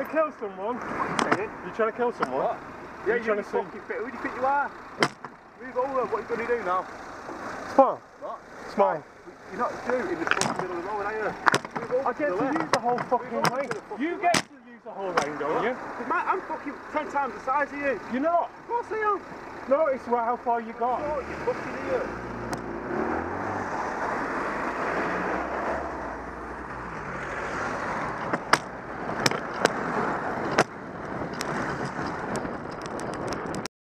kill someone? What are you saying? You trying to kill someone? What? Yeah, you trying to see? fucking fit. Who do you think you are? Move over. What are you going to do now? Smile. What? Smile. You're not due in the fucking middle of the road, are you? Move over. I get to use the whole fucking lane. You get to use the whole lane, don't you? Man, I'm fucking 10 times the size of you. You're not. Of course I am. No, it's how far you got. You're fucking here.